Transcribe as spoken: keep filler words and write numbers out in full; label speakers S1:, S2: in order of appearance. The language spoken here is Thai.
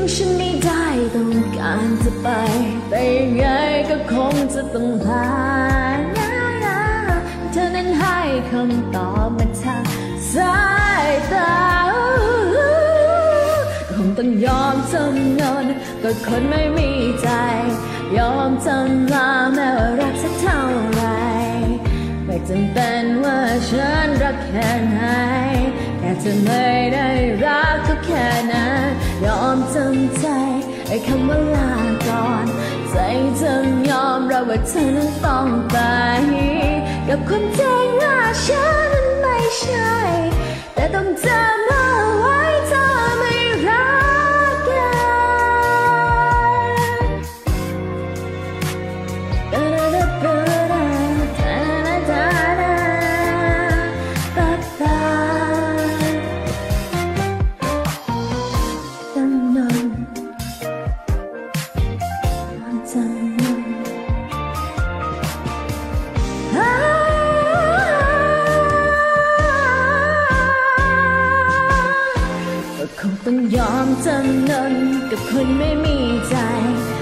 S1: งฉันไม่ได้ต้องการจะไปไปยังไงก็คงจะต้องลาเธอนั้นให้คำตอบมาทางสายตาคงต้องยอมจำนนกับคนไม่มีใจยอมจำลาแม้ว่ารักสักเท่าไรไม่จำเป็นว่าฉันรักแค่ไหนแค่จะไม่ได้รักก็แค่นั้นยอมจำใจไอ้คำว่าลาก่อนใจจำยอมรับว่าเธอนั้นต้องไปกับความจริงว่าฉันนั้นไม่ใช่แต่ต้องจำเอาไว้เธอไม่รักกันคงต้องยอมจำนนกับคนไม่มีใจ